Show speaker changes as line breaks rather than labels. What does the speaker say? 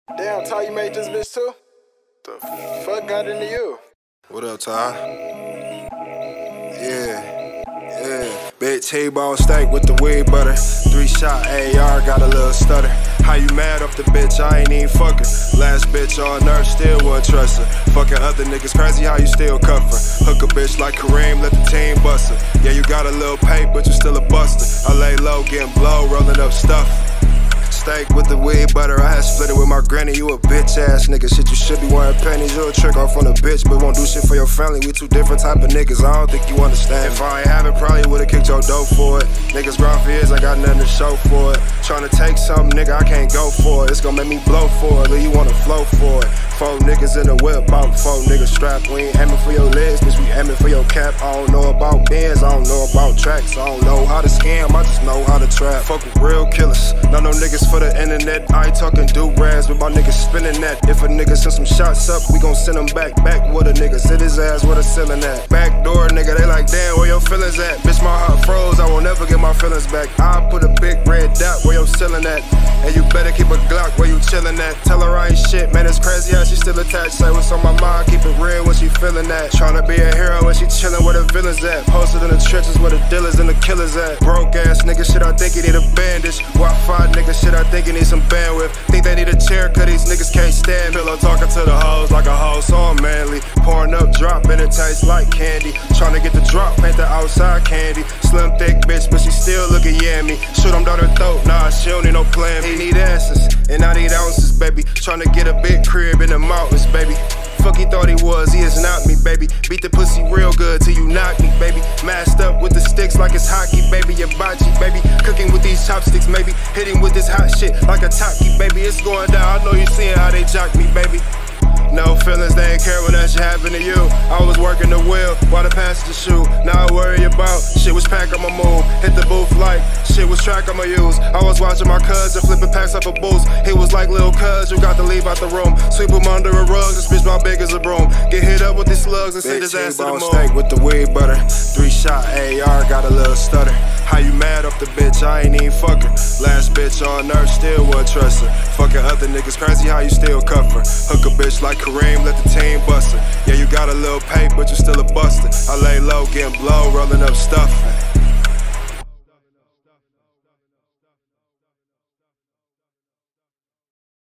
Damn, Ty, you made this bitch too? The fuck got into you?
What up, Ty? Yeah. Big T-bone steak with the weed butter. 3-shot AR, got a little stutter. How you mad off the bitch? I ain't even fuck her. Last bitch on nerve, still wouldn't trust her. Fucking other niggas crazy, how you still cuff her? Hook a bitch like Kareem, let the team bust her. Yeah, you got a little pay, but you still a buster. I lay low, getting blow, rolling up stuff. Steak with the weed butter, I had split it with my granny. You a bitch ass nigga, shit you should be wearing pennies. You a trick off on a bitch, but won't do shit for your family. We two different type of niggas, I don't think you understand. If I ain't have it, probably would've kicked your dope for it. Niggas grind for years, I got nothing to show for it. Tryna take something, nigga, I can't go for it. It's gonna make me blow for it, or you wanna flow for it. 4 niggas in the whip, about 4 niggas strapped. We ain't aiming for your legs, bitch, we aiming for your cap. I don't know about bands, I don't know about tracks. I don't know how to scam, I just know how to trap. Fuck with real killers, not no niggas for the internet. I ain't talking do-rags, but my niggas spinning that. If a nigga send some shots up, we gon' send them back. Back with a nigga, sit his ass where the ceiling at. Back door, nigga, they like, damn, where your feelings at? Bitch, my heart froze, I won't never get my feelings back. I put a big red dot where your ceiling at. And you better keep a Glock where you chillin' at. Tell her I ain't shit, man, it's crazy how she still attached. Say what's on my mind, keep it real when she feelin' that. Tryna be a hero when she chillin' where the villains at. Posted in the trenches where the dealers and the killers at. Broke ass nigga, shit, I think he need a bandage. Wi-Fi nigga, shit, I think he need some bandwidth. Think they need a chair, cause these niggas can't stand. Pillow talking to the hoes like a hoe, so I'm manly. Pouring up drop and it tastes like candy. Tryna get the drop, paint the outside candy. Slim thick bitch, but she still looking yammy. Shoot him down her throat, nah, she don't need no plan. He need asses, and I need ounces, baby. Tryna get a big crib in the mountains, baby. Fuck he thought he was, he is not me, baby. Beat the pussy real good till you knock me, baby. Masked up with the sticks like it's hockey, baby. Hibachi, baby. Cooking with these chopsticks, maybe. Hitting with this hot shit like a taki, baby. It's going down, I know you seeing how they jock me, baby. No feelings, they ain't care when that shit happened to you. I was working the wheel while the passenger shoot. Now I worry about shit was pack, I'ma move. Hit the booth like shit was track, I'ma use. I was watching my cousin flipping packs up a boost. He was like, lil' cuz, you got to leave out the room. Sweep him under a rug, this bitch my big as a broom. Get hit up with these slugs and send his ass to the moon. Steak with the weed butter, 3-shot AR, got a little stutter. How you mad off the bitch? I ain't even fuck her. Last bitch on nerve, still wouldn't trust her. Fucking other niggas crazy, how you still cuff her? Hook a bitch like Kareem, let the team bust her. Yeah, you got a little pay, but you still a buster. I lay low, getting blow, rolling up stuff.